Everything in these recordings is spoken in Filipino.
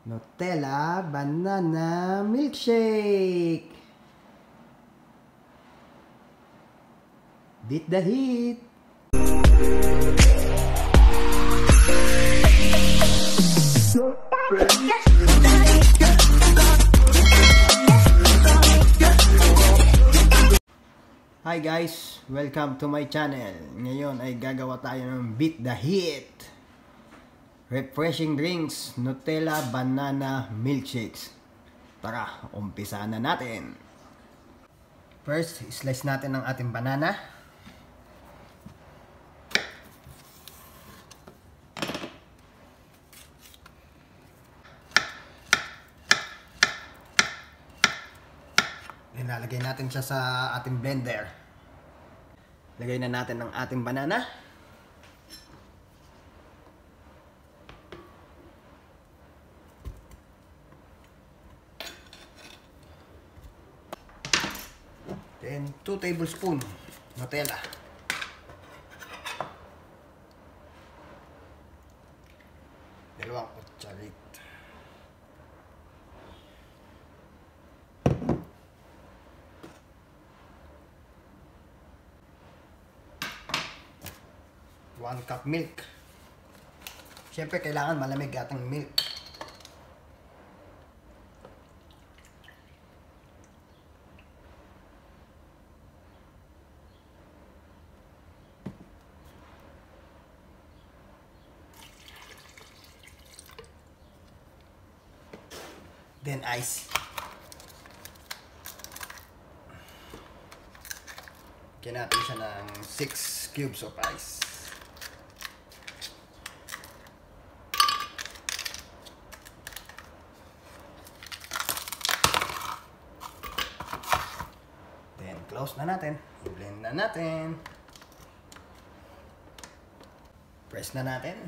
Nutella banana milkshake. Beat the heat. Hi guys, welcome to my channel. Ngayon ay gagawa tayo ng Beat the Heat refreshing drinks, Nutella banana milkshakes. Tara, umpisa na natin. First, slice natin ang ating banana. Ilalagay natin siya sa ating blender. Lagay na natin ang ating banana. Then 2 tablespoons Nutella. Dalawang kutsarit. One cup milk. Siyempre kailangan malamig ating milk. Then ice. Lagyan natin siya ng 6 cubes of ice. Then close na natin. I-blend na natin. Press na natin.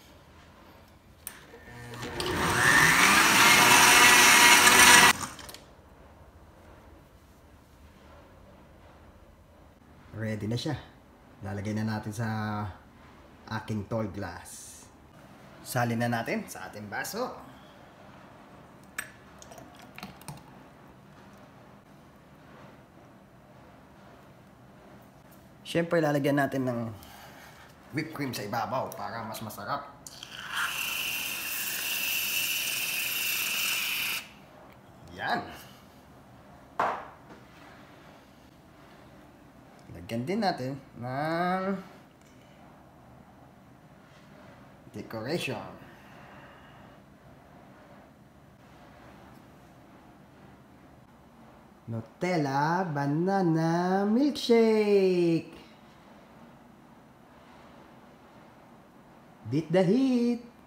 Ready na siya. Lalagay na natin sa aking tall glass. Salin na natin sa ating baso. Siyempre lalagyan natin ng whipped cream sa ibabaw para mas masarap. Yan. Lagyan din natin ng decoration. Nutella banana milkshake. Beat the heat.